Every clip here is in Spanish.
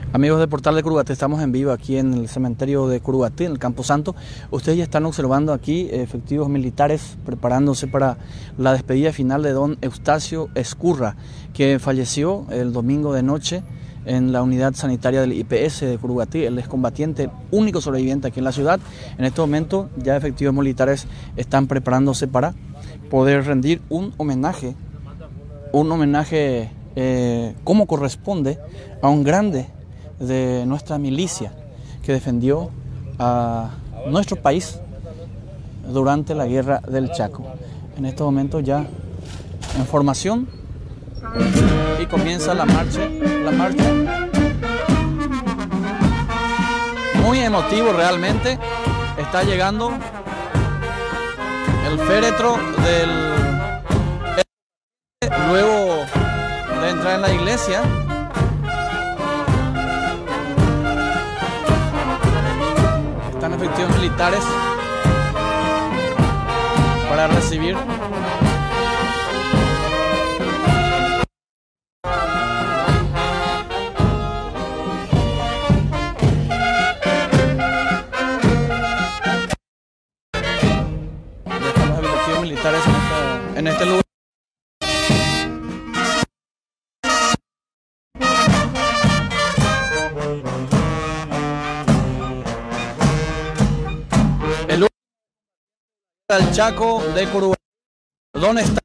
Amigos de Portal de Curuguaté, estamos en vivo aquí en el cementerio de Curuguaté, en el Campo Santo. Ustedes ya están observando aquí efectivos militares preparándose para la despedida final de don Eustacio Ezcurra, que falleció el domingo de noche en la unidad sanitaria del IPS de Curuguaté. Él es combatiente, único sobreviviente aquí en la ciudad. En este momento ya efectivos militares están preparándose para poder rendir un homenaje como corresponde a un grande de nuestra milicia que defendió a nuestro país durante la guerra del Chaco. En este momento ya en formación y comienza la marcha. Muy emotivo realmente. Está llegando el féretro luego de entrar en la iglesia. Están efectivos militares para recibir militares en este lugar. El lugar del Chaco de Curuguaté. ¿Dónde está?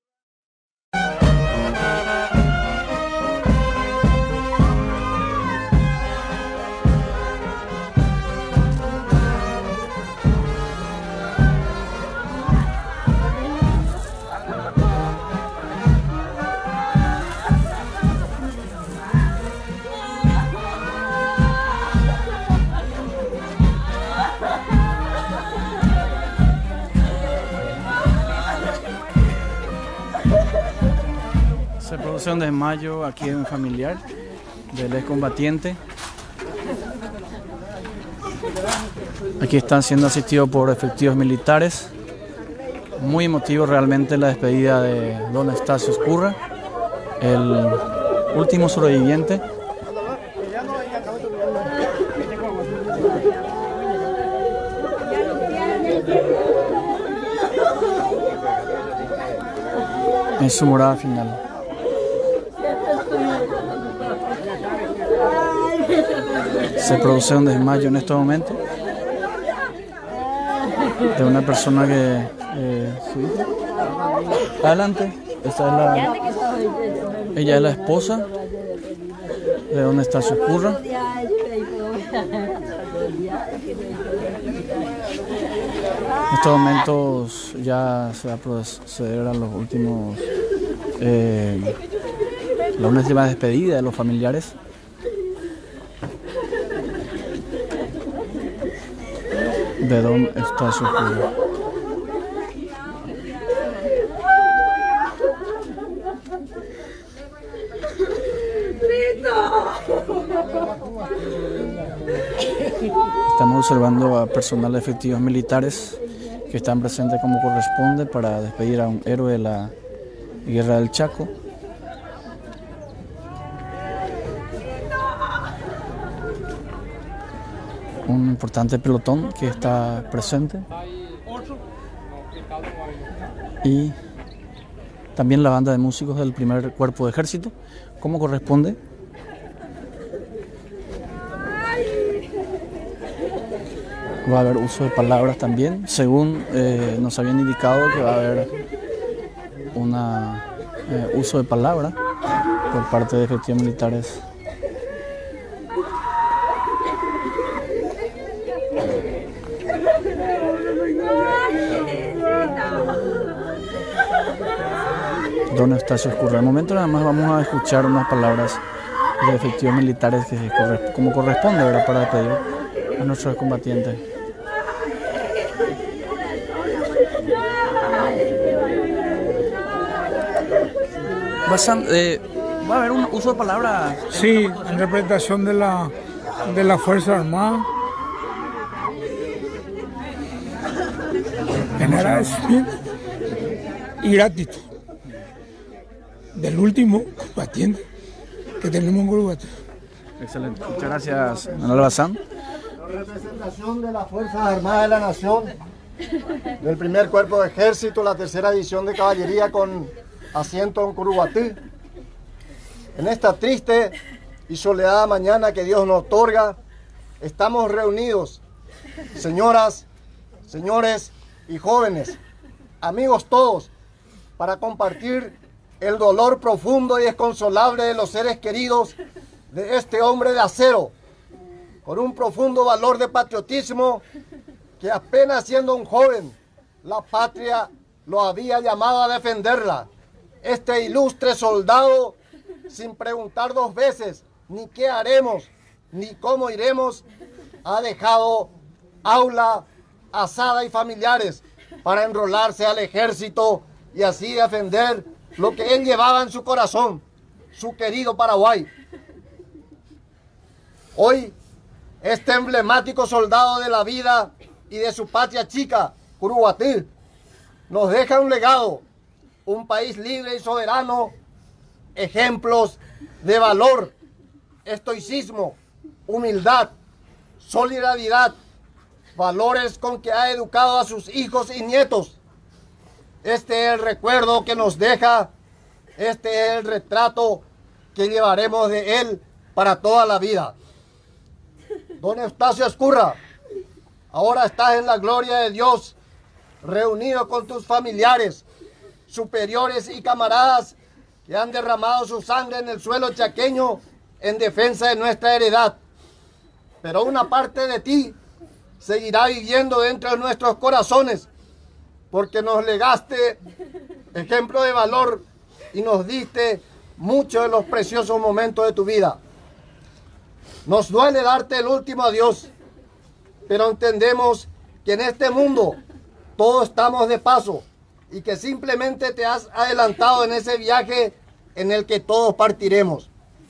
Se produce un desmayo aquí en un familiar del excombatiente. Aquí están siendo asistidos por efectivos militares. Muy emotivo realmente la despedida de don Eustacio Ezcurra, el último sobreviviente. En su morada final. Se produce un desmayo en este momento de una persona que sí. Adelante. Ella es la esposa de don Eustacio Ezcurra. En estos momentos ya se va a proceder a los últimos la última despedida de los familiares. De don Eustacio Ezcurra. Estamos observando a personal de efectivos militares que están presentes como corresponde para despedir a un héroe de la guerra del Chaco. Un importante pelotón que está presente y también la banda de músicos del primer cuerpo de ejército, como corresponde. Va a haber uso de palabras también, según nos habían indicado que va a haber un uso de palabra por parte de efectivos militares. Don Eustacio Ezcurra. De momento nada más vamos a escuchar unas palabras de efectivos militares que como corresponde, ¿verdad?, para despedir a nuestros combatientes. ¿Va a haber un uso de palabras? Sí, en representación de la Fuerza Armada. En agradecimiento y gratitud del último combatiente que tenemos en Curuguaté. Excelente. Muchas gracias, Manuel Bazán. Representación de las Fuerzas Armadas de la Nación, del primer cuerpo de ejército, la tercera división de caballería con asiento en Curuguatí. En esta triste y soleada mañana que Dios nos otorga, estamos reunidos, señoras, señores y jóvenes, amigos todos, para compartir el dolor profundo y desconsolable de los seres queridos de este hombre de acero, con un profundo valor de patriotismo que apenas siendo un joven, la patria lo había llamado a defenderla. Este ilustre soldado, sin preguntar dos veces ni qué haremos, ni cómo iremos, ha dejado aula, asada y familiares para enrolarse al ejército y así defender lo que él llevaba en su corazón, su querido Paraguay. Hoy, este emblemático soldado de la vida y de su patria chica, Curuguatí, nos deja un legado, un país libre y soberano, ejemplos de valor, estoicismo, humildad, solidaridad, valores con que ha educado a sus hijos y nietos. Este es el recuerdo que nos deja, este es el retrato que llevaremos de él para toda la vida. Don Eustacio Ezcurra, ahora estás en la gloria de Dios, reunido con tus familiares, superiores y camaradas que han derramado su sangre en el suelo chaqueño en defensa de nuestra heredad. Pero una parte de ti seguirá viviendo dentro de nuestros corazones, porque nos legaste ejemplo de valor y nos diste muchos de los preciosos momentos de tu vida. Nos duele darte el último adiós, pero entendemos que en este mundo todos estamos de paso y que simplemente te has adelantado en ese viaje en el que todos partiremos.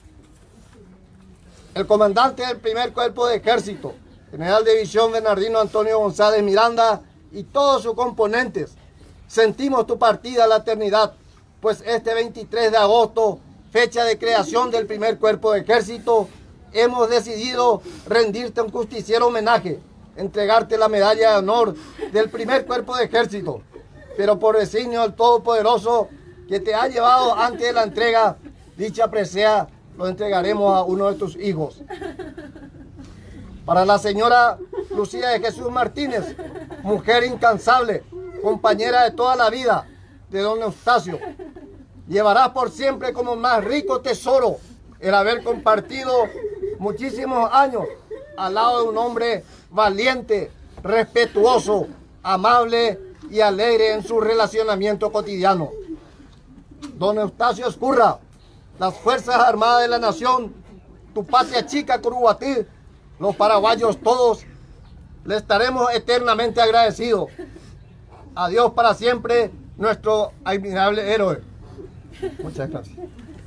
El comandante del primer cuerpo de ejército, general de división Bernardino Antonio González Miranda y todos sus componentes, sentimos tu partida a la eternidad, pues este 23 de agosto, fecha de creación del primer cuerpo de ejército, hemos decidido rendirte un justiciero homenaje, entregarte la medalla de honor del primer cuerpo de ejército, pero por designio del Todopoderoso que te ha llevado antes de la entrega, dicha presea lo entregaremos a uno de tus hijos. Para la señora Lucía de Jesús Martínez, mujer incansable, compañera de toda la vida de don Eustacio, llevarás por siempre como más rico tesoro el haber compartido muchísimos años al lado de un hombre valiente, respetuoso, amable y alegre en su relacionamiento cotidiano. Don Eustacio Ezcurra, las Fuerzas Armadas de la Nación, tu patria chica Curuguatí, los paraguayos todos, le estaremos eternamente agradecidos. Adiós para siempre, nuestro admirable héroe. Muchas gracias.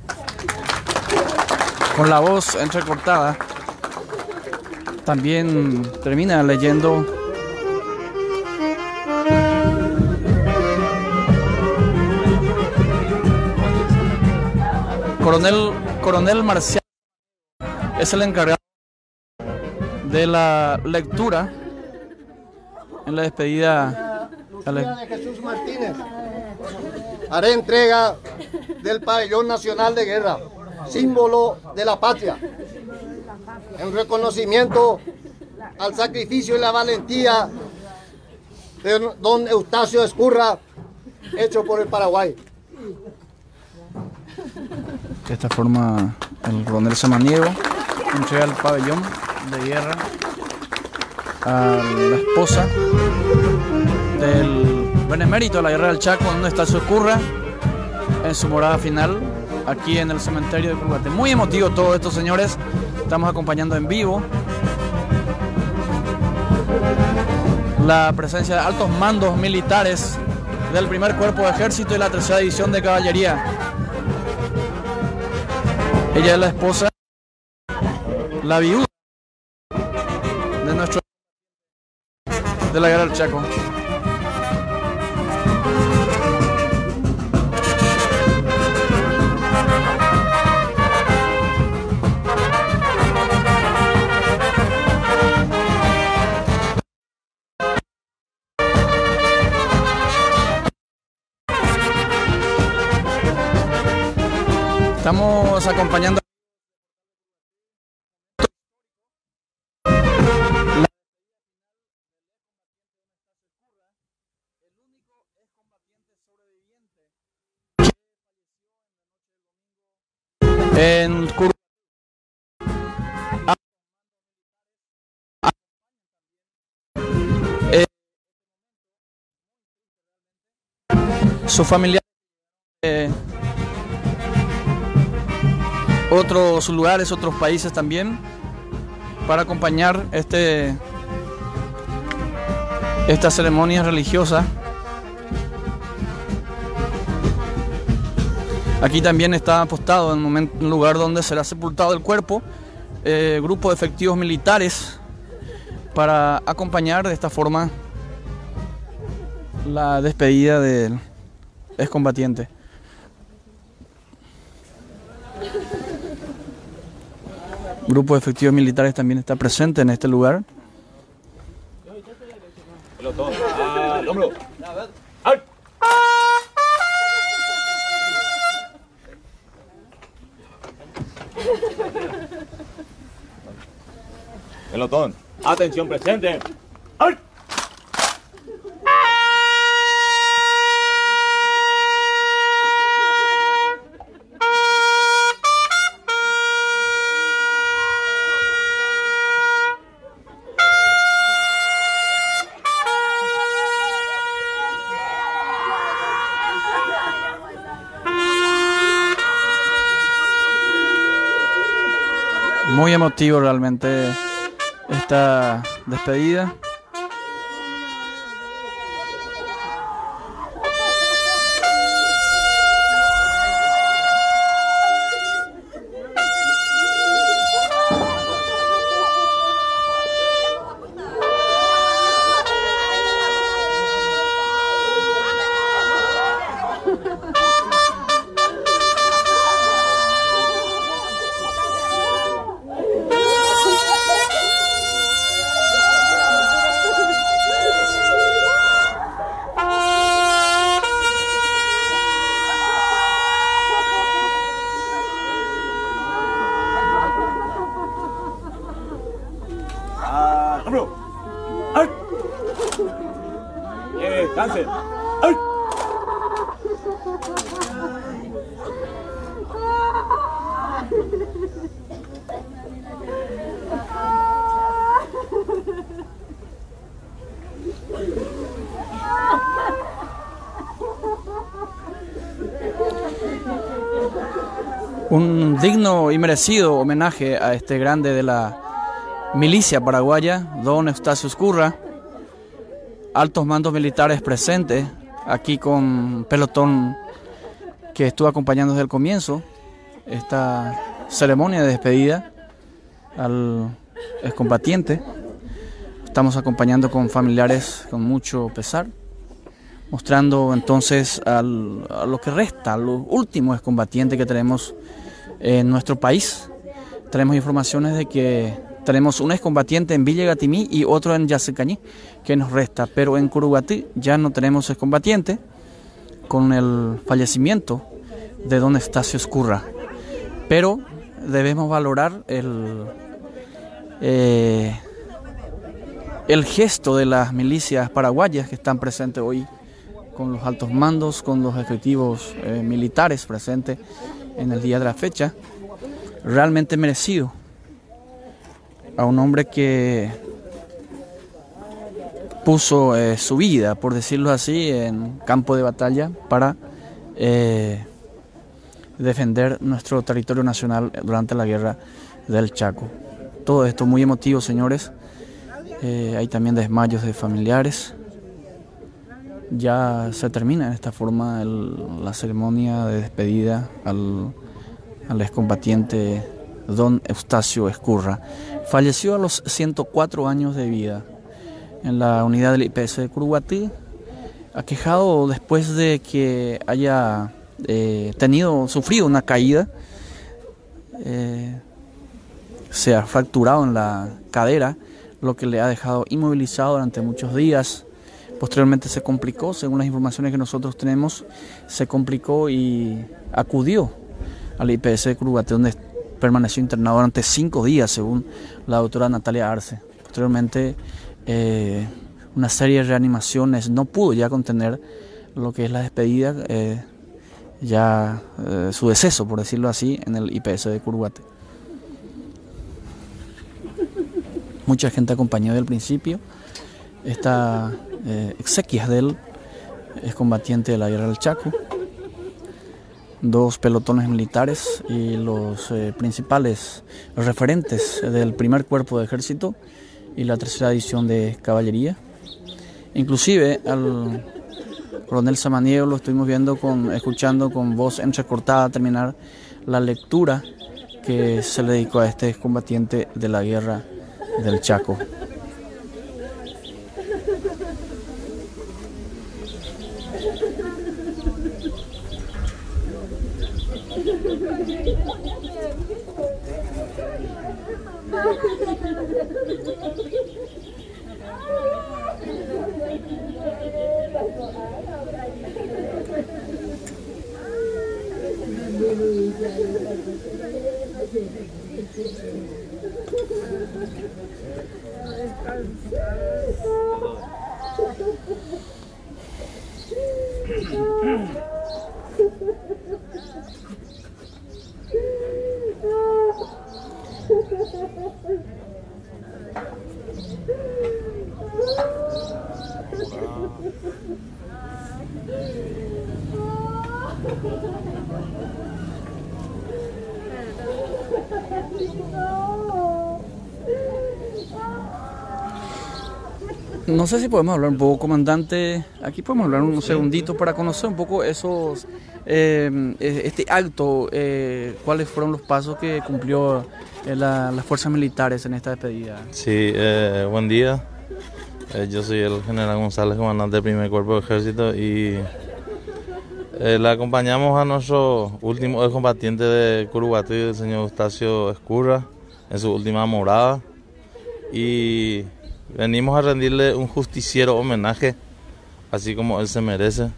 Con la voz entrecortada, también termina leyendo Coronel Marcial es el encargado de la lectura en la despedida. Lucía de Jesús Martínez, haré entrega del Pabellón Nacional de Guerra, símbolo de la patria, en reconocimiento al sacrificio y la valentía de don Eustacio Ezcurra, hecho por el Paraguay. De esta forma, el coronel Samaniego entrega el pabellón de guerra a la esposa del benemérito de la guerra del Chaco, donde está su Ezcurra, en su morada final, aquí en el cementerio de Curuguatí. Muy emotivo todo esto, señores. Estamos acompañando en vivo la presencia de altos mandos militares del primer cuerpo de ejército y la tercera división de caballería. Ella es la esposa, la viuda de la guerra del Chaco. estamos acompañando en Curuguatí. Su familia, otros lugares, otros países también, para acompañar esta ceremonia religiosa. Aquí también está apostado en un lugar donde será sepultado el cuerpo, grupo de efectivos militares para acompañar de esta forma la despedida del excombatiente. Grupo de efectivos militares también está presente en este lugar. Al hombro. ¡Al! Pelotón. Atención presente. ¡Al! Muy emotivo realmente esta despedida. ¡Hombro! ¡Al! ¡Descanse! ¡Al! Un digno y merecido homenaje a este grande de la milicia paraguaya, don Eustacio Ezcurra. Altos mandos militares presentes, aquí con pelotón que estuvo acompañando desde el comienzo esta ceremonia de despedida al excombatiente. Estamos acompañando con familiares con mucho pesar, mostrando entonces a lo que resta, a los últimos excombatientes que tenemos en nuestro país. Tenemos informaciones de que tenemos un excombatiente en Villa Gatimí y otro en Yacecañí que nos resta, pero en Curuguatí ya no tenemos excombatiente con el fallecimiento de don Eustacio Ezcurra. Pero debemos valorar el gesto de las milicias paraguayas que están presentes hoy, con los altos mandos, con los efectivos militares presentes en el día de la fecha. Realmente merecido a un hombre que puso su vida, por decirlo así, en campo de batalla para defender nuestro territorio nacional durante la guerra del Chaco. Todo esto muy emotivo, señores. Hay también desmayos de familiares. Ya se termina en esta forma la ceremonia de despedida al excombatiente don Eustacio Ezcurra. Falleció a los 104 años de vida en la unidad del IPS de Curuguatí, aquejado después de que haya sufrido una caída. Se ha fracturado en la cadera, lo que le ha dejado inmovilizado durante muchos días. Posteriormente se complicó, según las informaciones que nosotros tenemos, se complicó y acudió al IPS de Curuguaté, donde permaneció internado durante 5 días, según la doctora Natalia Arce. Posteriormente, una serie de reanimaciones no pudo ya contener lo que es la despedida, su deceso, por decirlo así, en el IPS de Curuguaté. Mucha gente acompañó desde el principio estas exequias del excombatiente de la Guerra del Chaco. 2 pelotones militares y los principales referentes del primer cuerpo de ejército y la 3ª división de caballería. Inclusive al coronel Samaniego lo estuvimos viendo escuchando con voz entrecortada terminar la lectura que se le dedicó a este excombatiente de la Guerra del Chaco. No sé si podemos hablar un poco, comandante. Aquí podemos hablar un segundito para conocer un poco este acto, cuáles fueron los pasos que cumplió las fuerzas militares en esta despedida. Sí, buen día. Yo soy el general González, comandante del primer cuerpo de ejército, y le acompañamos a nuestro último excombatiente de Curuguaté, el señor Eustacio Escurra, en su última morada, y venimos a rendirle un justiciero homenaje, así como él se merece.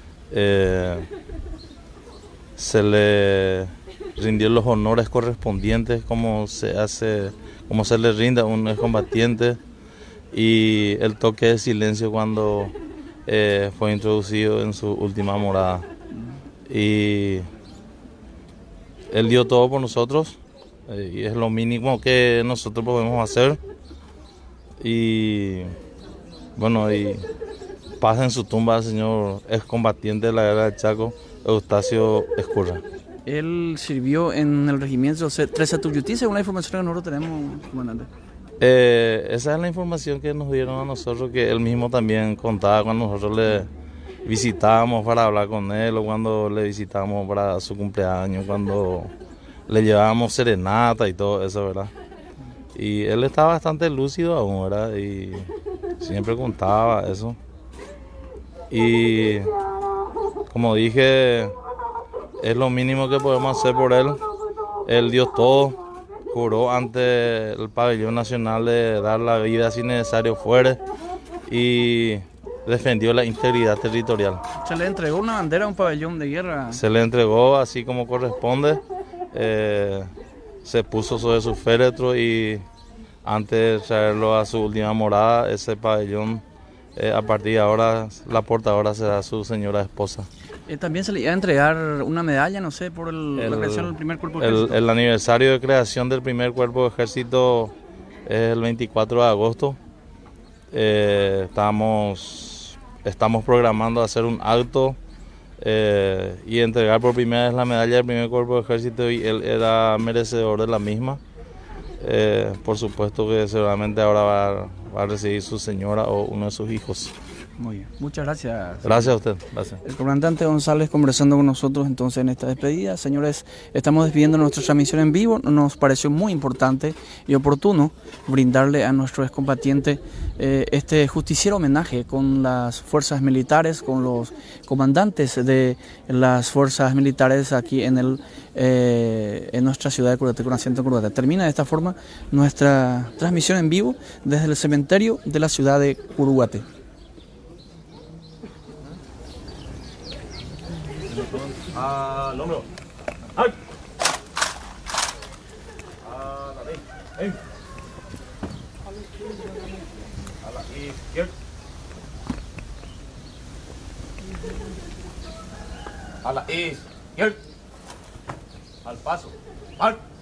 Se le rindió los honores correspondientes como se le rinde a un excombatiente, y el toque de silencio cuando fue introducido en su última morada. Y él dio todo por nosotros, y es lo mínimo que nosotros podemos hacer. Y bueno, y paz en su tumba al señor excombatiente de la Guerra del Chaco, Eustacio Escurra. Él sirvió en el regimiento 13 Tuyutí, según la información que nosotros tenemos, comandante. Esa es la información que nos dieron a nosotros, que él mismo también contaba cuando nosotros le visitábamos para hablar con él, o cuando le visitábamos para su cumpleaños, cuando le llevábamos serenata y todo eso, ¿verdad? Y él estaba bastante lúcido aún, ¿verdad? Y siempre contaba eso. Y como dije, es lo mínimo que podemos hacer por él. Él dio todo. Juró ante el pabellón nacional de dar la vida si necesario fuere, y defendió la integridad territorial. ¿Se le entregó una bandera a un pabellón de guerra? Se le entregó así como corresponde, se puso sobre su féretro, y antes de traerlo a su última morada, ese pabellón, a partir de ahora, la portadora será su señora esposa. También se le iba a entregar una medalla, no sé, por la creación del primer cuerpo de ejército. El aniversario de creación del primer cuerpo de ejército es el 24 de agosto. Estamos programando hacer un acto y entregar por primera vez la medalla del primer cuerpo de ejército, y él era merecedor de la misma. Por supuesto que seguramente ahora va a recibir su señora o uno de sus hijos. Muy bien, muchas gracias. Gracias a usted. Gracias. El comandante González conversando con nosotros entonces en esta despedida. Señores, estamos despidiendo nuestra transmisión en vivo. Nos pareció muy importante y oportuno brindarle a nuestro excombatiente este justiciero homenaje con las fuerzas militares, con los comandantes de las fuerzas militares aquí en nuestra ciudad de Curuguaté, con asiento en Curuguaté. Termina de esta forma nuestra transmisión en vivo desde el cementerio de la ciudad de Curuguaté. Al hombro. ¡Ay! Ven. A la izquierda. A la izquierda. Al paso. Al.